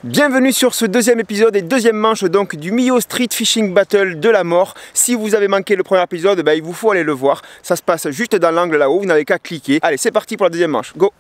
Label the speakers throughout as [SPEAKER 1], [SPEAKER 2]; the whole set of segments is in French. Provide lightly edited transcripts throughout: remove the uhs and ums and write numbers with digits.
[SPEAKER 1] Bienvenue sur ce deuxième épisode et deuxième manche donc du Millau Street Fishing Battle de la mort. Si vous avez manqué le premier épisode, il vous faut aller le voir. Ça se passe juste dans l'angle là-haut, vous n'avez qu'à cliquer. Allez, c'est parti pour la deuxième manche, go!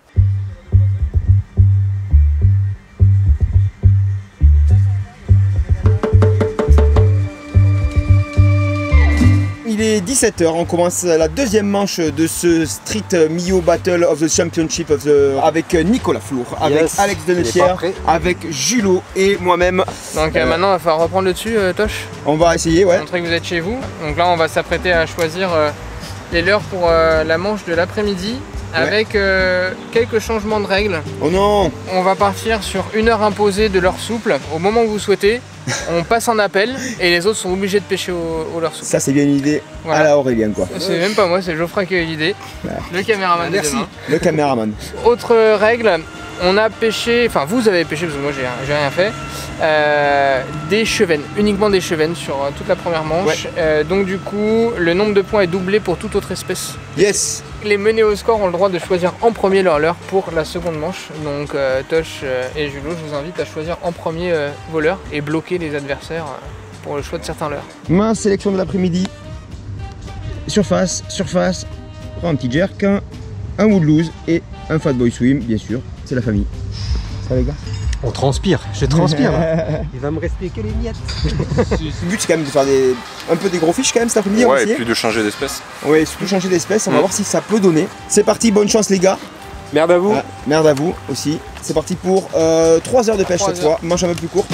[SPEAKER 1] Il est 17 h, on commence la deuxième manche de ce Street Millau Battle of the Championship avec Nicolas Flour, avec Alex Denetière, avec Julot et moi-même.
[SPEAKER 2] Donc maintenant il va falloir reprendre le dessus, Tosh.
[SPEAKER 1] On va essayer, ouais.
[SPEAKER 2] Montrer que vous êtes chez vous. Donc là on va s'apprêter à choisir les leurres pour la manche de l'après-midi. Avec quelques changements de règles. Oh non! On va partir sur une heure imposée de leurre souple. Au moment où vous souhaitez, on passe en appel et les autres sont obligés de pêcher au leurre souple.
[SPEAKER 1] Ça c'est bien une idée voilà. À la Aurélien quoi.
[SPEAKER 2] C'est même pas moi, c'est Geoffrey qui a eu l'idée. Voilà. Le caméraman.
[SPEAKER 1] Merci. Le caméraman.
[SPEAKER 2] Autre règle, on a pêché, enfin vous avez pêché parce que moi j'ai rien fait, des chevennes, uniquement des chevennes sur toute la première manche. Ouais. Donc du coup, le nombre de points est doublé pour toute autre espèce. Yes. Les menés au score ont le droit de choisir en premier leur leurre pour la seconde manche. Donc Tosh et Julot, je vous invite à choisir en premier vos leurres et bloquer les adversaires pour le choix de certains leurres. Ma sélection de l'après-midi. Surface, prends un petit jerk, un woodloose et un fat boy swim, bien sûr, c'est la famille. Ça les gars?
[SPEAKER 3] On transpire, je transpire. Il va me rester que les miettes.
[SPEAKER 1] Le but c'est quand même de faire un peu des gros fiches quand même cet après-midi.
[SPEAKER 4] Ouais, et puis de changer d'espèce.
[SPEAKER 1] Ouais, surtout changer d'espèce, on va voir si ça peut donner. C'est parti, bonne chance les gars.
[SPEAKER 3] Merde à vous.
[SPEAKER 1] Merde à vous aussi. C'est parti pour 3 heures de pêche cette fois, manche un peu plus courte.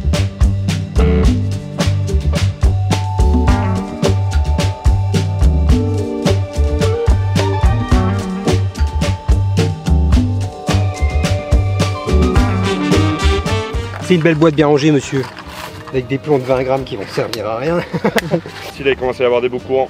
[SPEAKER 3] C'est une belle boîte bien rangée, monsieur. Avec des plombs de 20 grammes qui vont servir à rien.
[SPEAKER 4] Il a commencé à y avoir des beaux courants.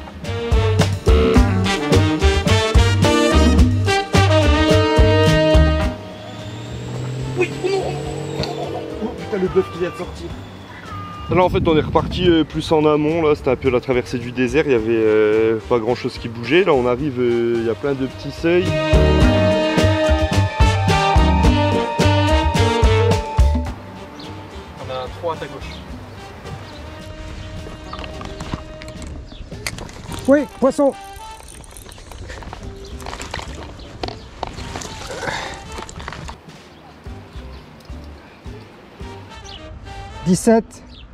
[SPEAKER 1] Oui, oh putain, le bœuf qui vient de sortir.
[SPEAKER 4] Là en fait on est reparti plus en amont, là c'était un peu la traversée du désert, il y avait pas grand chose qui bougeait. Là on arrive, il y a plein de petits seuils.
[SPEAKER 2] À ta gauche.
[SPEAKER 3] Oui, poisson. « 17. »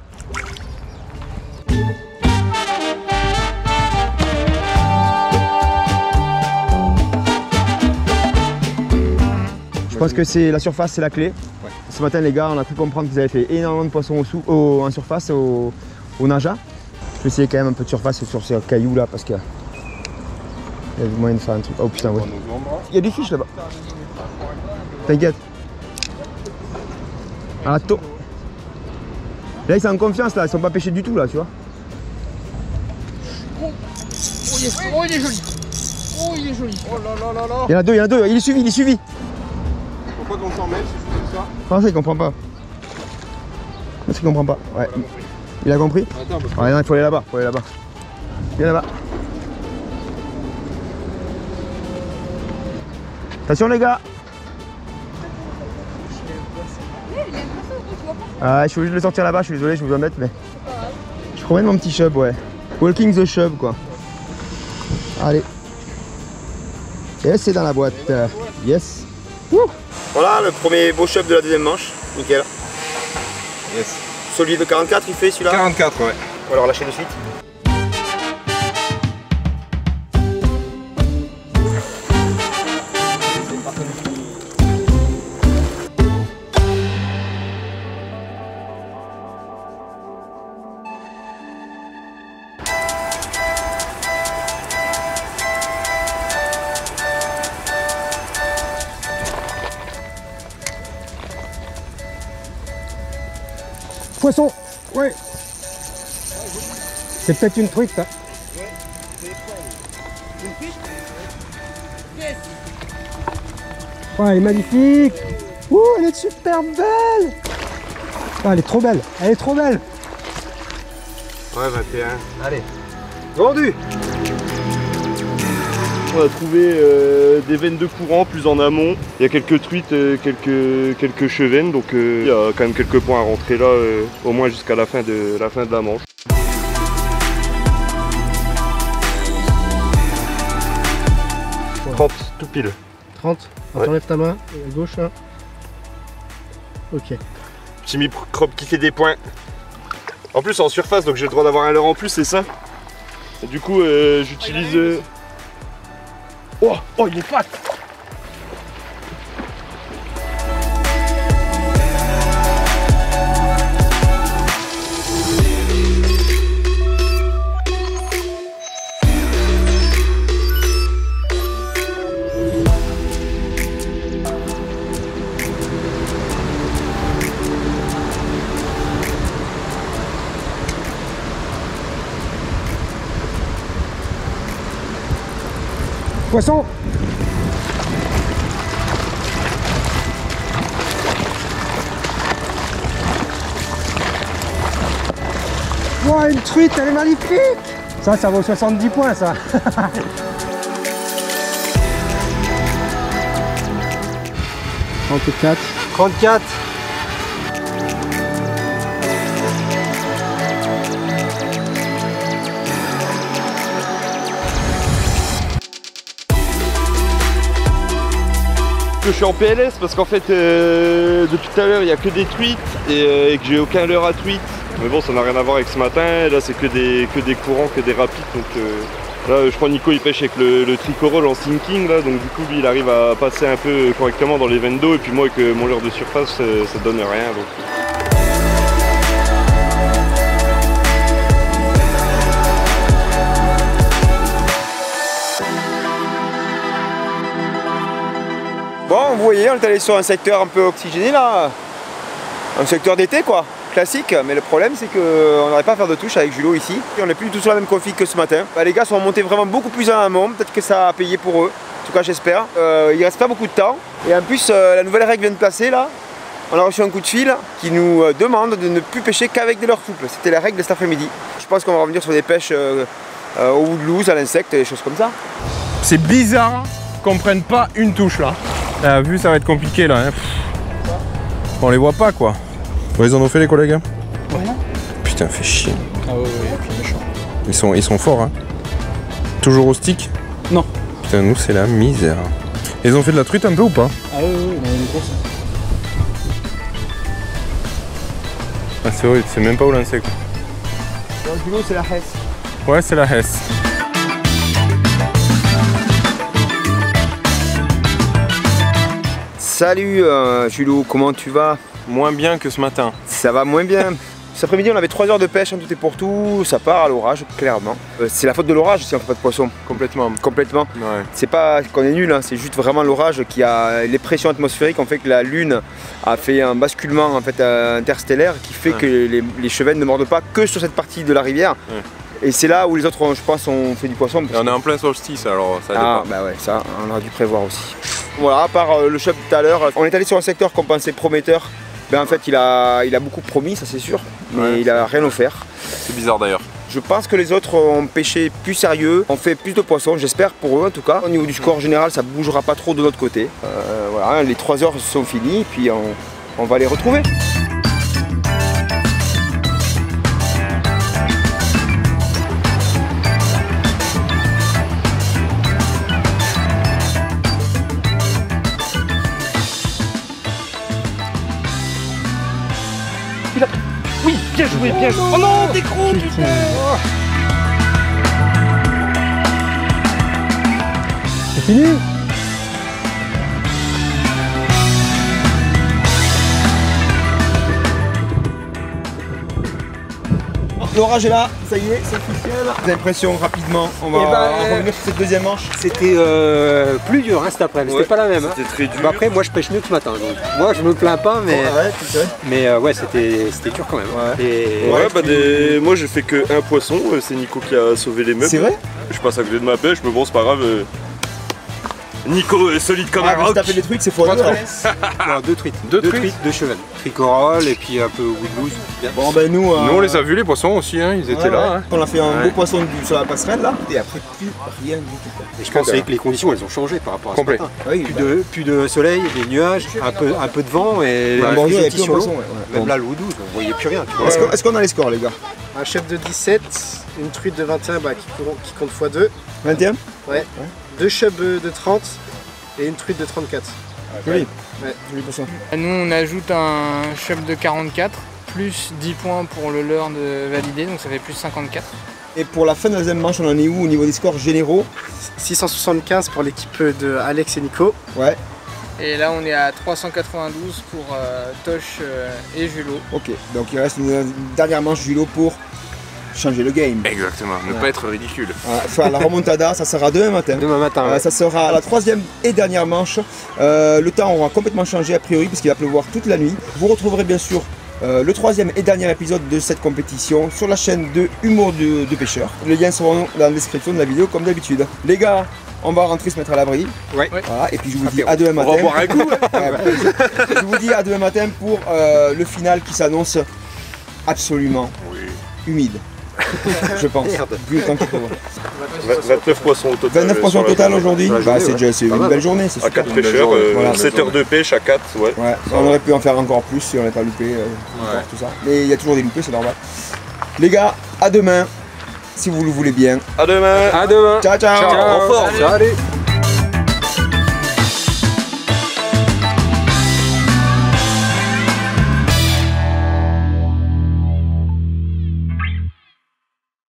[SPEAKER 1] Je pense que c'est la surface, c'est la clé. Ouais. Ce matin les gars, on a pu comprendre qu'ils avaient fait énormément de poissons en surface, au naja. Je vais essayer quand même un peu de surface sur ces cailloux là parce qu'il y a moyen de faire un truc. Oh putain ouais. Il y a des fiches là-bas. T'inquiète. Ah tôt. Là ils sont en confiance là, ils sont pas pêchés du tout là, tu vois.
[SPEAKER 2] Oh, yes. Oh il est joli. Oh il est joli. Oh là là là là.
[SPEAKER 1] Il y en a deux, il est suivi.
[SPEAKER 4] Pourquoi qu'on s'en mêle, c'est juste ça?
[SPEAKER 1] Non, ça il comprend pas. Ça il comprend pas. Ouais. Il a compris? Attends, ouais, non, il faut aller là-bas. Viens là-bas. Attention les gars. Ah, je suis obligé de le sortir là-bas, je suis désolé, je vous embête, mais. Je promène mon petit chub, ouais. Walking the chub, quoi. Allez. Et c'est dans la boîte. Yes. Wouh. Voilà le premier beau chub de la deuxième manche, nickel.
[SPEAKER 4] Yes.
[SPEAKER 1] Solide 44 il fait celui-là?
[SPEAKER 4] 44 ouais.
[SPEAKER 1] On va le relâcher de suite.
[SPEAKER 3] Poisson. Ouais. C'est peut-être une truite, ça. Ouais, elle est magnifique. Ouh, elle est super belle. Ah, elle est trop belle. Elle est trop belle.
[SPEAKER 4] Ouais, 21.
[SPEAKER 3] Allez. Vendu.
[SPEAKER 4] on a trouvé des veines de courant plus en amont. Il y a quelques truites, quelques chevennes, donc il y a quand même quelques points à rentrer là, au moins jusqu'à la fin de la manche.
[SPEAKER 3] Ouais.
[SPEAKER 4] 30, tout pile.
[SPEAKER 3] 30.
[SPEAKER 4] Ouais.
[SPEAKER 3] T'enlèves ta main, à gauche. Hein. Ok.
[SPEAKER 4] Petit microbe qui fait des points. En plus en surface, donc j'ai le droit d'avoir un leurre en plus, c'est ça. Et du coup, j'utilise... Oh, il est fat.
[SPEAKER 3] Poisson. Wow, une truite, elle est magnifique. Ça vaut 70 points, ça. 34. 34.
[SPEAKER 4] Je suis en PLS parce qu'en fait depuis tout à l'heure il n'y a que des truites et que j'ai aucun leurre à truite. Mais bon, ça n'a rien à voir avec ce matin, là c'est que des courants, que des rapides, donc là je crois Nico il pêche avec le tricorol en sinking là, donc du coup lui il arrive à passer un peu correctement dans les veines d'eau et puis moi avec mon leurre de surface ça donne rien. Donc.
[SPEAKER 1] Bon, vous voyez, on est allé sur un secteur un peu oxygéné là, un secteur d'été quoi, classique, mais le problème c'est qu'on n'arrive pas à faire de touche avec Julo ici. On n'est plus du tout sur la même config que ce matin. Bah, les gars sont montés vraiment beaucoup plus en amont, peut-être que ça a payé pour eux, en tout cas j'espère. Il reste pas beaucoup de temps, et en plus la nouvelle règle vient de passer là. On a reçu un coup de fil qui nous demande de ne plus pêcher qu'avec des leurres souples. C'était la règle de cet après-midi. Je pense qu'on va revenir sur des pêches au woodlouse, à l'insecte, des choses comme ça.
[SPEAKER 5] C'est bizarre qu'on prenne pas une touche là. Vu ça va être compliqué là. Hein. On les voit pas quoi. Ouais, ils en ont fait les collègues. Hein.
[SPEAKER 3] Ouais.
[SPEAKER 5] Putain, fait chier.
[SPEAKER 3] Ah ouais, méchant.
[SPEAKER 5] Ils sont forts hein. Toujours au stick?
[SPEAKER 3] Non.
[SPEAKER 5] Putain, nous c'est la misère. Ils ont fait de la truite un peu ou pas?
[SPEAKER 3] Ah ouais, on a une grosse.
[SPEAKER 5] Ah c'est vrai, c'est même pas où l'insecte.
[SPEAKER 1] Julo c'est la Hesse.
[SPEAKER 5] Ouais, c'est la Hesse.
[SPEAKER 1] Salut Julo, comment tu vas?
[SPEAKER 5] Moins bien que ce matin.
[SPEAKER 1] Ça va moins bien. Cet après-midi on avait 3 heures de pêche en tout et pour tout, ça part à l'orage clairement. C'est la faute de l'orage si on fait pas de poisson.
[SPEAKER 5] Complètement.
[SPEAKER 1] Complètement.
[SPEAKER 5] Ouais.
[SPEAKER 1] C'est pas qu'on est nul, hein, c'est juste vraiment l'orage qui a les pressions atmosphériques ont fait que la Lune a fait un basculement en fait interstellaire qui fait que les chevennes ne mordent pas que sur cette partie de la rivière. Ouais. Et c'est là où les autres, je pense, ont fait du poisson.
[SPEAKER 5] Et on est en plein solstice alors ça dépend.
[SPEAKER 1] Ah bah ouais, ça on aurait dû prévoir aussi. Voilà, à part le chef tout à l'heure, on est allé sur un secteur qu'on pensait prometteur. Ben en fait il a beaucoup promis, ça c'est sûr, mais ouais, il a rien offert.
[SPEAKER 5] C'est bizarre d'ailleurs.
[SPEAKER 1] Je pense que les autres ont pêché plus sérieux, ont fait plus de poissons, j'espère pour eux en tout cas. Au niveau du score général, ça bougera pas trop de notre côté. Voilà, les 3 heures sont finies, puis on va les retrouver.
[SPEAKER 4] Oui, bien joué, bien joué. Oh non, t'es gros, putain.
[SPEAKER 3] C'est fini.
[SPEAKER 1] L'orage est là, ça y est, c'est officiel. J'ai l'impression rapidement, on va revenir sur cette deuxième manche.
[SPEAKER 6] C'était plus dur hein, cet après-midi, c'était pas la même.
[SPEAKER 4] C'était très dur.
[SPEAKER 6] Bah après moi je pêche mieux que ce matin, donc moi je me plains pas mais, ouais c'était dur quand même.
[SPEAKER 1] Ouais,
[SPEAKER 6] Et,
[SPEAKER 4] bah moi j'ai fait que un poisson, c'est Nico qui a sauvé les meubles.
[SPEAKER 1] C'est vrai?
[SPEAKER 4] Je passe à côté de ma pêche, mais bon c'est pas grave. Nico, solide comme un
[SPEAKER 1] Ah, vous
[SPEAKER 4] roc.
[SPEAKER 1] tapez des trucs, c'est faux.
[SPEAKER 6] Non, 2 truites. 2 truites, 2 chevennes. Tricorole et puis un peu woodlouse.
[SPEAKER 1] Bon, ben nous.
[SPEAKER 5] Nous on les a vus les poissons aussi, hein, ils étaient là. Hein.
[SPEAKER 1] On a fait un
[SPEAKER 5] Ouais.
[SPEAKER 1] beau poisson sur la passerelle là, et après plus rien du tout.
[SPEAKER 6] Et je pense que les conditions elles ont changé par rapport à ce
[SPEAKER 5] Complet.
[SPEAKER 6] matin.
[SPEAKER 1] Oui,
[SPEAKER 6] Plus de soleil, des nuages, un peu de vent et
[SPEAKER 1] en
[SPEAKER 6] les
[SPEAKER 1] bordure, il y a
[SPEAKER 6] petits
[SPEAKER 1] plus de
[SPEAKER 6] sur l'eau.
[SPEAKER 1] poisson. Ouais.
[SPEAKER 6] Même là, le woodlouse, on voyait plus rien. Tu vois.
[SPEAKER 1] Est-ce qu'on a les scores, les gars?
[SPEAKER 7] Un chef de 17, une truite de 21 qui compte x2,
[SPEAKER 1] 21?
[SPEAKER 7] ouais. 2 chubs de 30 et une truite de 34.
[SPEAKER 1] Joli.
[SPEAKER 7] Ouais.
[SPEAKER 1] Joli poisson.
[SPEAKER 2] Nous, on ajoute un chub de 44, plus 10 points pour le leurre de validé, donc ça fait plus 54.
[SPEAKER 1] Et pour la fin de la deuxième manche, on en est où au niveau des scores généraux?
[SPEAKER 7] 675 pour l'équipe de Alex et Nico.
[SPEAKER 1] Ouais,
[SPEAKER 2] Et là, on est à 392 pour Tosh et Julo.
[SPEAKER 1] ok. Donc il reste une dernière manche Julo pour changer le game.
[SPEAKER 5] Exactement, ne pas être ridicule.
[SPEAKER 1] Enfin, la remontada, ça sera demain matin.
[SPEAKER 6] Demain matin, ouais.
[SPEAKER 1] Ça sera la troisième et dernière manche. Le temps aura complètement changé a priori parce qu'il va pleuvoir toute la nuit. Vous retrouverez bien sûr le troisième et dernier épisode de cette compétition sur la chaîne de Humour de Pêcheur. Les liens seront dans la description de la vidéo comme d'habitude. Les gars, on va rentrer se mettre à l'abri.
[SPEAKER 6] Ouais.
[SPEAKER 1] Voilà, et puis je vous dis à demain matin.
[SPEAKER 4] On va boire un coup.
[SPEAKER 1] Je vous dis à demain matin pour le final qui s'annonce absolument humide. Je pense.
[SPEAKER 6] Merde.
[SPEAKER 1] Vu le temps qu'il peut voir.
[SPEAKER 4] 29 poissons au total.
[SPEAKER 1] 29 poissons au total aujourd'hui.
[SPEAKER 6] La journée,
[SPEAKER 1] C'est déjà c'est
[SPEAKER 6] Pas
[SPEAKER 1] une
[SPEAKER 6] mal.
[SPEAKER 1] belle journée, c'est
[SPEAKER 4] À
[SPEAKER 1] super.
[SPEAKER 4] 4 pêcheurs,
[SPEAKER 1] Voilà.
[SPEAKER 4] 7 heures de pêche à 4, ouais.
[SPEAKER 1] Ouais, on aurait pu en faire encore plus si on n'avait pas loupé encore tout ça. Mais il y a toujours des loupés, c'est normal. Les gars, à demain, si vous le voulez bien.
[SPEAKER 4] À demain.
[SPEAKER 6] À demain.
[SPEAKER 1] Ciao, ciao.
[SPEAKER 6] Ciao. Salut.